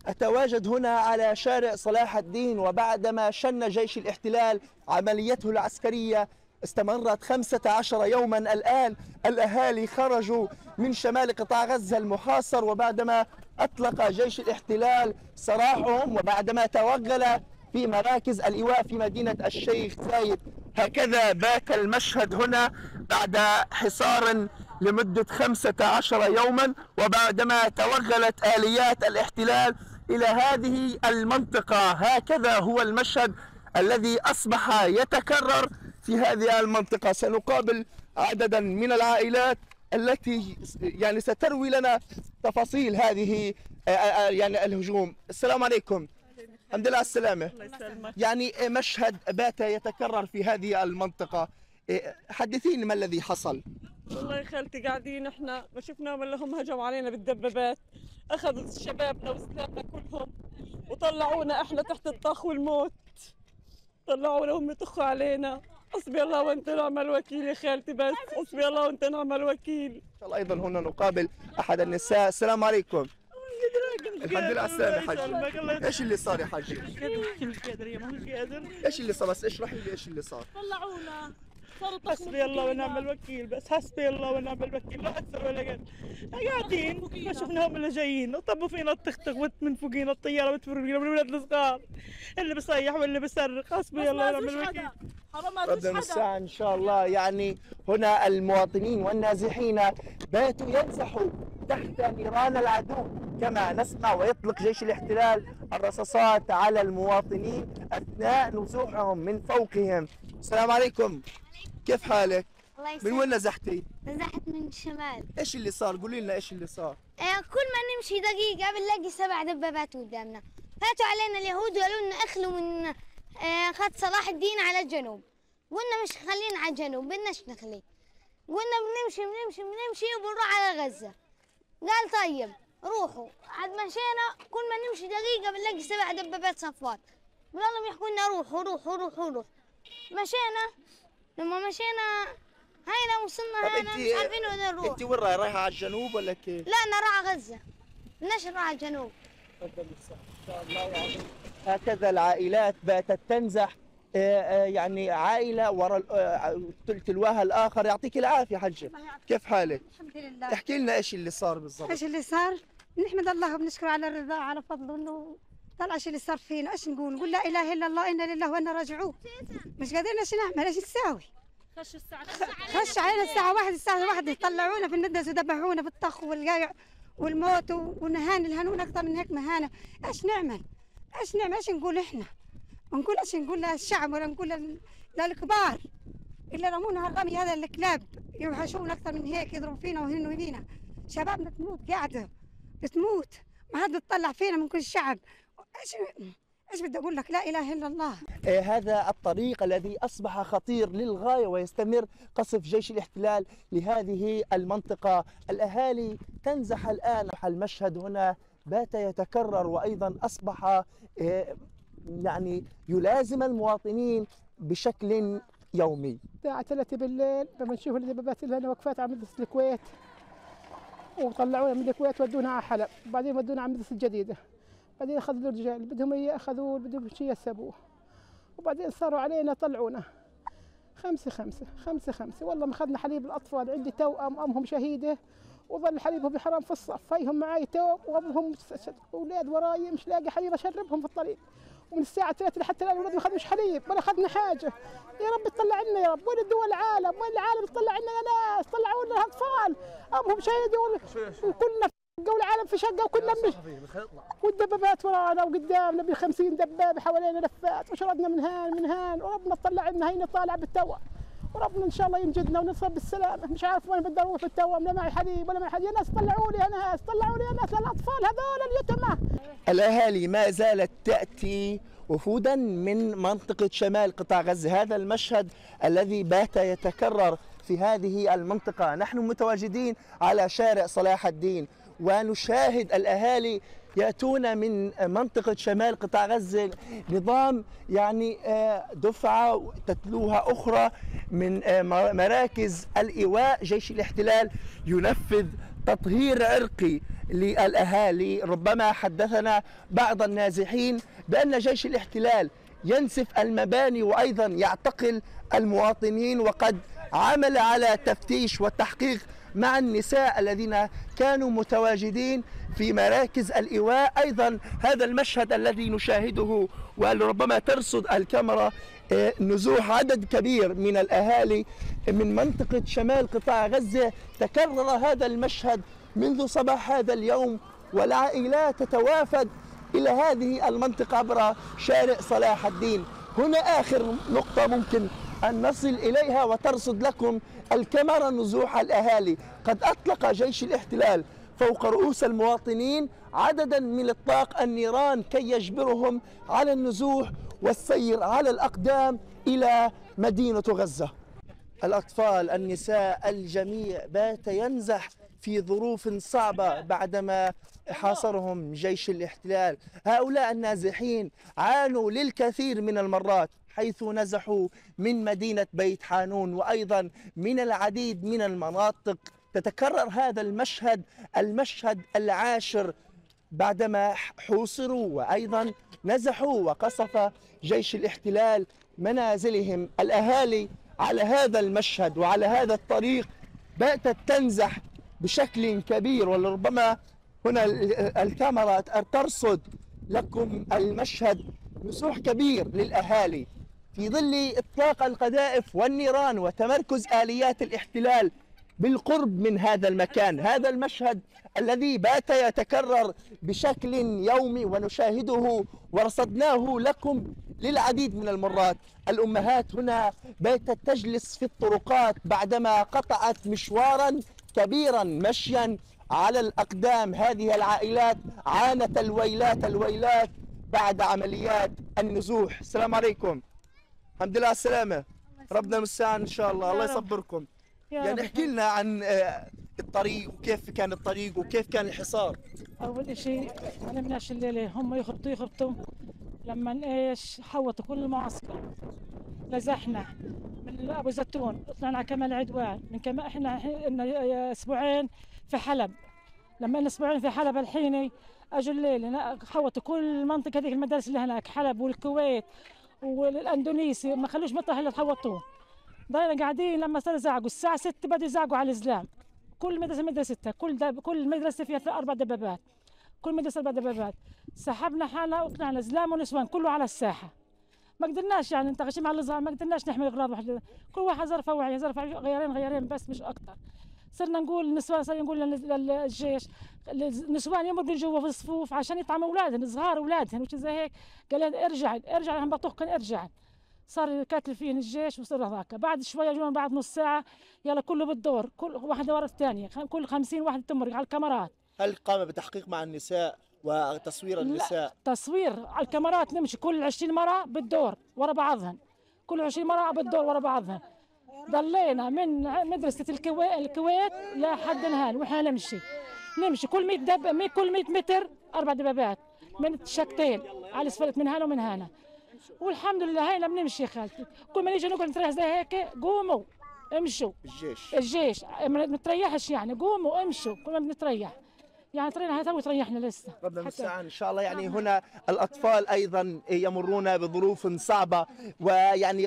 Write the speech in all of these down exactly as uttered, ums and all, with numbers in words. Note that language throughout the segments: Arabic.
أتواجد هنا على شارع صلاح الدين، وبعدما شن جيش الاحتلال عمليته العسكرية استمرت خمسة عشر يوما، الآن الأهالي خرجوا من شمال قطاع غزة المحاصر، وبعدما أطلق جيش الاحتلال سراحهم وبعدما توغل في مراكز الإيواء في مدينة الشيخ زايد. هكذا بات المشهد هنا بعد حصار لمدة خمسة عشر يوما، وبعدما توغلت آليات الاحتلال إلى هذه المنطقة. هكذا هو المشهد الذي أصبح يتكرر في هذه المنطقة. سنقابل عددا من العائلات التي يعني ستروي لنا تفاصيل هذه يعني الهجوم. السلام عليكم. الحمد لله على السلامة. يعني مشهد بات يتكرر في هذه المنطقة، حدثيني ما الذي حصل؟ والله يا خالتي قاعدين احنا ما شفناهم الا هم هجموا علينا بالدبابات، اخذوا شبابنا وسلامنا كلهم وطلعونا احنا تحت الطخ والموت، طلعونا وهم يطخوا علينا. حسبي الله وانت نعم الوكيل يا خالتي، بس حسبي الله وانت نعم الوكيل. ان شاء الله. ايضا هنا نقابل احد النساء. السلام عليكم. الحمد لله على السلامة يا حاج. ايش اللي صار يا حاج؟ مش قادر يا مش قادر. ايش اللي صار؟ بس اشرحي لي ايش اللي صار. طلعونا. حسبي الله ونعم الوكيل، بس حسبي الله ونعم الوكيل، لا اكثر ولا اقل. قاعدين ما شفناهم الا جايين وطبوا فينا التختغ من فوقينا الطياره بتفرقنا من الولاد الصغار، اللي بصيح واللي بصرخ. حسبي الله ونعم الوكيل. ربنا المستعان ان شاء الله. يعني هنا المواطنين والنازحين باتوا ينزحوا تحت نيران العدو كما نسمع، ويطلق جيش الاحتلال الرصاصات على المواطنين اثناء نزوحهم من فوقهم. السلام عليكم. كيف حالك؟ الله يسلمك. من وين نزحتي؟ نزحت من الشمال. ايش اللي صار؟ قولي لنا ايش اللي صار. آه كل ما نمشي دقيقة بنلاقي سبع دبابات قدامنا، فاتوا علينا اليهود وقالوا لنا اخلوا من آه خط صلاح الدين على الجنوب، قلنا مش خلينا على الجنوب بدناش نخليه، قلنا بنمشي بنمشي بنمشي وبنروح على غزة. قال طيب روحوا. عاد مشينا كل ما نمشي دقيقة بنلاقي سبع دبابات صفوات، بضلهم يحكوا لنا روحوا روحوا روحوا روحوا. مشينا، لما مشينا هينا وصلنا هنا مش عارفين وين نروح. انت وين رايحة؟ رايحة على الجنوب ولا كيف؟ لا انا رايحة غزة، بدناش نروح على الجنوب. تفضل ان شاء الله. يعني هكذا العائلات باتت تنزح، يعني عائلة وراء تلواها الآخر. يعطيك العافية حجة. كيف حالك؟ الحمد لله. احكي لنا ايش اللي صار بالضبط. ايش اللي صار؟ نحمد الله وبنشكر على الرضا على فضله انه طلع ايش اللي صار فينا. ايش نقول؟ نقول لا اله الا الله انا لله وانا راجعون. مش قادرين ايش نعمل؟ ايش نساوي؟ خش الساعة خش علينا الساعة واحد الساعة واحد يطلعونا في الندس وذبحونا في الطخ والقايع والموت ونهان الهنون اكثر من هيك مهانة. ايش نعمل؟ ايش نعمل؟ ايش نقول احنا؟ نقول ايش نقول للشعب ولا نقول للكبار اللي رمونا هالرمي هذا الكلاب يوحشونا اكثر من هيك، يضربوا فينا ويهنوا فينا. شبابنا تموت قاعده بتموت، ما حد بتطلع فينا من كل الشعب. ايش ايش بدي اقول لك؟ لا اله الا الله. آه هذا الطريق الذي اصبح خطير للغايه، ويستمر قصف جيش الاحتلال لهذه المنطقه. الاهالي تنزح الان. المشهد هنا بات يتكرر، وايضا اصبح آه يعني يلازم المواطنين بشكل يومي. الساعة ثلاثة بالليل لما نشوف الدبابات اللي هنا وقفات على مدرسة الكويت، وطلعونا من الكويت ودونا على حلب، وبعدين ودونا على المدرسة الجديدة، بعدين أخذوا الرجال بدهم يأخذوه بدهم شيء يسبوه، وبعدين صاروا علينا طلعونا خمسة خمسة خمسة خمسة. والله ما أخذنا حليب الأطفال، عندي توأم أمهم شهيدة وظل حليبهم بحرام في الصف، هيهم معي توأم وأبوهم أولاد وراي مش لاقي حليب أشربهم في الطريق، ومن الساعة ثلاثة لحتى الآن الأولاد ما أخذوش حليب ولا أخذنا حاجة. يا رب تطلع لنا يا رب. وين الدول العالم؟ وين العالم تطلع لنا يا ناس؟ طلعوا لنا أطفال أمهم شهيدة وكلنا جو العالم في شقة وكلنا مش، والدبابات ورانا وقدامنا بخمسين دبابة حوالينا لفات، وشردنا من هان من هان، وربنا تطلع لنا هينا طالع بالتوأم، وربنا ان شاء الله ينجدنا ونصل بالسلامه. مش عارف وين بدي اروح في التوأم، لا معي حليب ولا معي حليب. يا ناس طلعوا لي يا ناس، طلعوا لي يا ناس للاطفال هذول اليتامى. الاهالي ما زالت تاتي وفودا من منطقه شمال قطاع غزه. هذا المشهد الذي بات يتكرر في هذه المنطقه. نحن متواجدين على شارع صلاح الدين، ونشاهد الأهالي يأتون من منطقة شمال قطاع غزة، نظام يعني دفعة تتلوها أخرى من مراكز الإيواء. جيش الاحتلال ينفذ تطهير عرقي للأهالي. ربما حدثنا بعض النازحين بأن جيش الاحتلال ينسف المباني وأيضا يعتقل المواطنين، وقد عمل على تفتيش والتحقيق مع النساء الذين كانوا متواجدين في مراكز الإيواء. أيضا هذا المشهد الذي نشاهده ولربما ترصد الكاميرا نزوح عدد كبير من الأهالي من منطقة شمال قطاع غزة. تكرر هذا المشهد منذ صباح هذا اليوم، والعائلات تتوافد إلى هذه المنطقة عبر شارع صلاح الدين. هنا آخر نقطة ممكن أن نصل إليها وترصد لكم الكاميرا نزوح الأهالي. قد أطلق جيش الاحتلال فوق رؤوس المواطنين عددا من الطاق النيران كي يجبرهم على النزوح والسير على الأقدام إلى مدينة غزة. الأطفال، النساء، الجميع بات ينزح في ظروف صعبة بعدما حاصرهم جيش الاحتلال. هؤلاء النازحين عانوا للكثير من المرات حيث نزحوا من مدينة بيت حانون وأيضا من العديد من المناطق. تتكرر هذا المشهد المشهد العاشر بعدما حوصروا وأيضا نزحوا وقصف جيش الاحتلال منازلهم. الأهالي على هذا المشهد وعلى هذا الطريق باتت تنزح بشكل كبير، ولربما هنا الكاميرا ترصد لكم المشهد، نزوح كبير للأهالي في ظل إطلاق القذائف والنيران وتمركز آليات الاحتلال بالقرب من هذا المكان. هذا المشهد الذي بات يتكرر بشكل يومي ونشاهده ورصدناه لكم للعديد من المرات. الأمهات هنا باتت تجلس في الطرقات بعدما قطعت مشوارا كبيرا مشيا على الأقدام. هذه العائلات عانت الويلات الويلات بعد عمليات النزوح. السلام عليكم. الحمد لله على السلامة، ربنا المستعان إن شاء الله، الله يصبركم. يعني احكي لنا عن الطريق وكيف كان الطريق وكيف كان الحصار. أول شيء أنا من الليلة هم يخبطوا يخبطوا لما إيش حوطوا كل المعسكر، نزحنا من أبو زيتون، طلعنا على كمال عدوان، من كما إحنا أسبوعين في حلب. لما إحنا أسبوعين في حلب الحين أجوا الليلة حوطوا كل المنطقة هذيك، المدارس اللي هناك حلب والكويت والاندونيسي، ما خلوش مطرح الا تحوطوه. ضلينا قاعدين لما صار يزعقوا الساعه ستة بدوا يزعقوا على الزلام. كل مدرسه مدرستها، كل دب... كل مدرسه فيها اربع دبابات، كل مدرسه اربع دبابات. سحبنا حالنا وطلعنا زلام ونسوان كله على الساحه. ما قدرناش يعني نتغشى مع الصغار، ما قدرناش نحمل اغراض واحد، كل واحد زرفه وعي زرفه غيرين غيرين بس مش اكثر. صرنا نقول النسوان، صرنا نقول للجيش النسوان يمرقوا جوا في الصفوف عشان يطعموا اولادهم صغار اولادهم وشي زي هيك. قال لنا ارجع ارجع هم بطوخكن ارجع. صار كاتل فين الجيش وصار هذاك. بعد شويه جونا بعد نص ساعه يلا كله بالدور، كل واحده ورا الثانيه، كل خمسين واحده تمرق على الكاميرات. هل قام بتحقيق مع النساء وتصوير النساء؟ لا، تصوير على الكاميرات، نمشي كل عشرين مرة بالدور ورا بعضهن، كل عشرين مرة بالدور ورا بعضهن. ضلينا من مدرسة الكويت, الكويت لحد الهان واحنا نمشي نمشي كل مية دب كل مية متر أربع دبابات من الشقتين على اسفلت من هنا ومن هنا. والحمد لله هينا بنمشي يا خالتي. كل ما نيجي نقعد نتريح زي هيك قوموا امشوا. الجيش الجيش ما بنتريحش يعني، قوموا امشوا كل ما بنتريح. يعني ترينا هاي تريحنا لسه. ربنا المستعان ان شاء الله. يعني هنا الاطفال ايضا يمرون بظروف صعبه، ويعني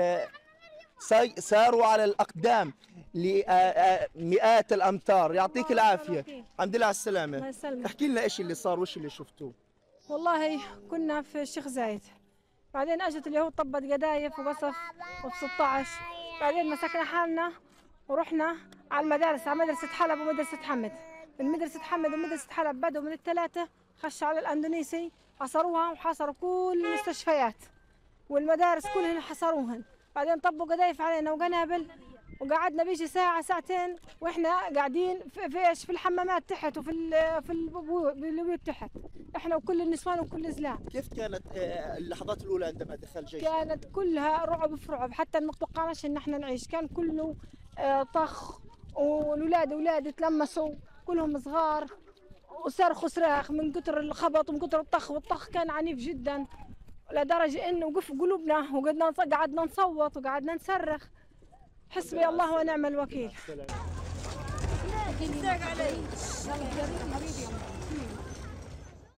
ساروا على الاقدام لمئات الامتار. يعطيك العافيه. الحمد لله على السلامه. الله يسلمك. احكي لنا ايش اللي صار وايش اللي شفتوه. والله كنا في الشيخ زايد، بعدين اجت اليهود طبت قذايف وقصف وفي ستة عشر، بعدين مسكنا حالنا ورحنا على المدارس، على مدرسه حلب ومدرسه حمد. من مدرسة حمد ومدرسة حلب بدوا من الثلاثة خشوا على الأندونيسي، حصروها وحصروا كل المستشفيات والمدارس كلهن حصروهن. بعدين طبوا قذايف علينا وقنابل، وقعدنا بيجي ساعة ساعتين واحنا قاعدين في, في ايش في الحمامات تحت وفي ال في البيوت تحت، احنا وكل النسوان وكل الزلام. كيف كانت اللحظات الأولى عندما دخل الجيش؟ كانت كلها رعب في رعب، حتى ما توقعناش ان احنا نعيش، كان كله طخ، والولاد اولاد تلمسوا كلهم صغار وصرخوا صراخ من كثر الخبط ومن كثر الطخ، والطخ كان عنيف جدا لدرجه انه وقف قلوبنا وقعدنا قعدنا نصوت وقعدنا نصرخ. حسبي الله ونعم الوكيل.